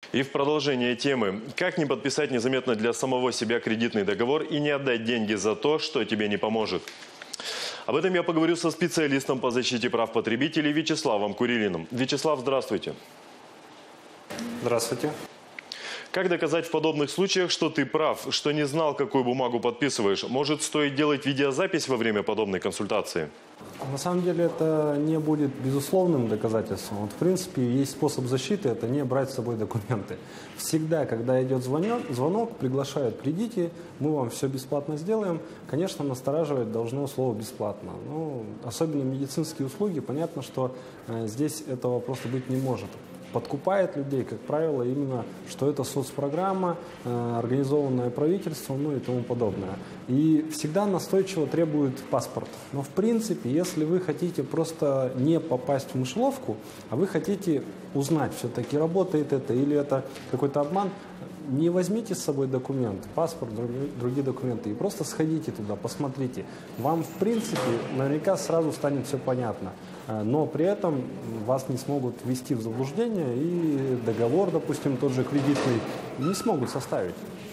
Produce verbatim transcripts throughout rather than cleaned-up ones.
И в продолжение темы. Как не подписать незаметно для самого себя кредитный договор и не отдать деньги за то, что тебе не поможет? Об этом я поговорю со специалистом по защите прав потребителей Вячеславом Курилиным. Вячеслав, здравствуйте. Здравствуйте. Как доказать в подобных случаях, что ты прав, что не знал, какую бумагу подписываешь? Может, стоит делать видеозапись во время подобной консультации? На самом деле это не будет безусловным доказательством. Вот, в принципе, есть способ защиты – это не брать с собой документы. Всегда, когда идет звонок, звонок, приглашают, придите, мы вам все бесплатно сделаем. Конечно, настораживать должно слово «бесплатно». Ну, особенно медицинские услуги, понятно, что э, здесь этого просто быть не может. Подкупает людей, как правило, именно, что это соцпрограмма, э, организованная правительством, ну и тому подобное. И всегда настойчиво требует паспорт. Но в принципе, если вы хотите просто не попасть в мышеловку, а вы хотите узнать, все-таки работает это или это какой-то обман, не возьмите с собой документ, паспорт, другие, другие документы, и просто сходите туда, посмотрите. Вам, в принципе, наверняка сразу станет все понятно. Но при этом вас не смогут ввести в заблуждение, и договор, допустим, тот же кредитный, не смогут составить.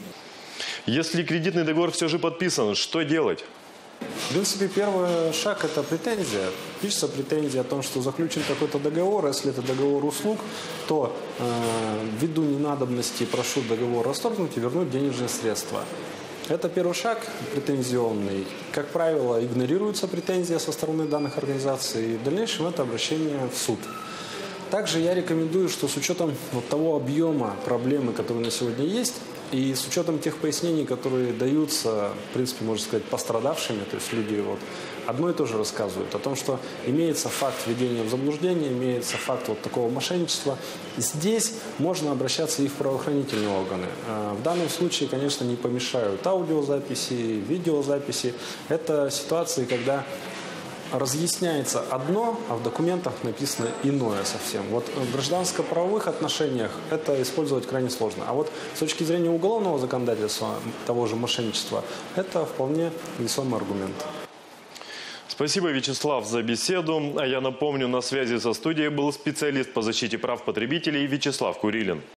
Если кредитный договор все же подписан, что делать? В принципе, первый шаг – это претензия. Пишется претензия о том, что заключен какой-то договор. Если это договор услуг, то э, ввиду ненадобности прошу договор расторгнуть и вернуть денежные средства. Это первый шаг претензионный. Как правило, игнорируется претензия со стороны данных организаций, и в дальнейшем это обращение в суд. Также я рекомендую, что с учетом вот того объема проблемы, которые на сегодня есть, и с учетом тех пояснений, которые даются, в принципе, можно сказать, пострадавшими, то есть люди вот одно и то же рассказывают о том, что имеется факт введения в заблуждение, имеется факт вот такого мошенничества. Здесь можно обращаться и в правоохранительные органы. В данном случае, конечно, не помешают аудиозаписи, видеозаписи. Это ситуации, когда разъясняется одно, а в документах написано иное совсем. Вот в гражданско-правовых отношениях это использовать крайне сложно. А вот с точки зрения уголовного законодательства, того же мошенничества, это вполне весомый аргумент. Спасибо, Вячеслав, за беседу. А я напомню, на связи со студией был специалист по защите прав потребителей Вячеслав Курилин.